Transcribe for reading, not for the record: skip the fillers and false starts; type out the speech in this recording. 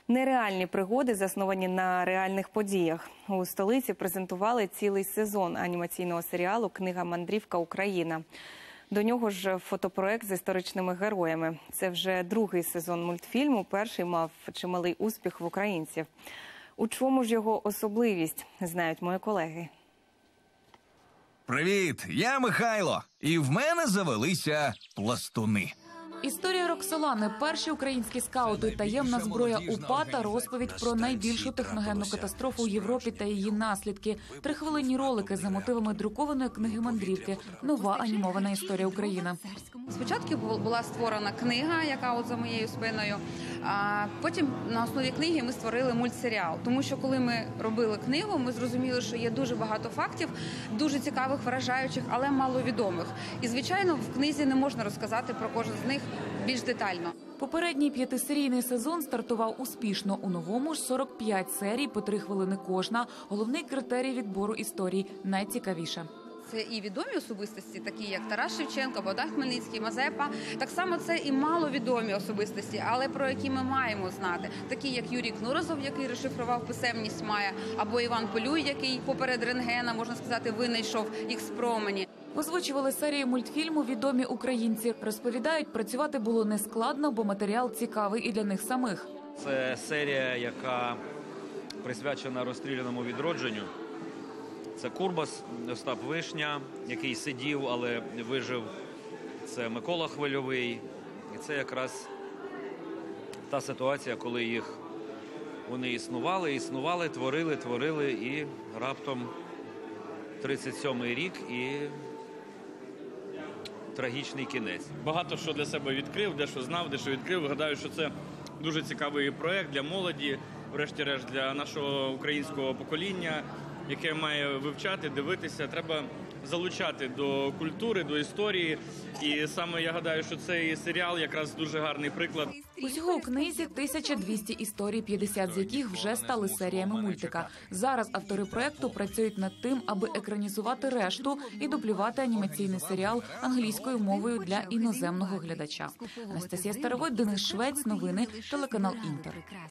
Нереальні пригоди, засновані на реальних подіях. У столиці презентували цілий сезон анімаційного серіалу «Книга мандрівка Україна». До нього ж фотопроект з історичними героями. Це вже другий сезон мультфільму, перший мав чималий успіх в українців. У чому ж його особливість, знають мої колеги. Привіт, я Михайло, і в мене завелися пластуни. Історія Роксолани, перші українські скаути, таємна зброя УПА та розповідь про найбільшу техногенну катастрофу у Європі та її наслідки. 3-хвилинні ролики за мотивами друкованої книги мандрівки. Нова анімована історія України. Спочатку була створена книга, яка от за моєю спиною, а потім на основі книги ми створили мультсеріал. Тому що коли ми робили книгу, ми зрозуміли, що є дуже багато фактів, дуже цікавих, вражаючих, але маловідомих. І, звичайно, в книзі не можна розказати про кожен з них більш детально. Попередній 5-серійний сезон стартував успішно. У новому ж 45 серій по 3 хвилини кожна. Головний критерій відбору історій – найцікавіше. Це і відомі особистості, такі як Тарас Шевченко, Богдан Хмельницький, Мазепа. Так само це і маловідомі особистості, але про які ми маємо знати. Такі як Юрій Кнурозов, який розшифрував писемність Мая, або Іван Полюй, який поперед рентгена, можна сказати, винайшов ікс-промені. Озвучували серії мультфільму відомі українці. Розповідають, працювати було нескладно, бо матеріал цікавий і для них самих. Це серія, яка присвячена розстріляному відродженню. Це Курбас, Остап Вишня, який сидів, але вижив. Це Микола Хвильовий. І це якраз та ситуація, коли вони існували, творили і раптом 37-й рік і трагічний кінець. Багато що для себе відкрив, дещо знав, дещо відкрив. Гадаю, що це дуже цікавий проєкт для молоді, врешті-решт для нашого українського покоління, яке має вивчати, дивитися. Треба залучати до культури, до історії. І саме я гадаю, що цей серіал якраз дуже гарний приклад. Усього у книзі 1200 історій, 50 з яких вже стали серіями мультика. Зараз автори проекту працюють над тим, аби екранізувати решту і дублювати анімаційний серіал англійською мовою для іноземного глядача. Анастасія Старовой, Денис Швець, новини, телеканал Інтер.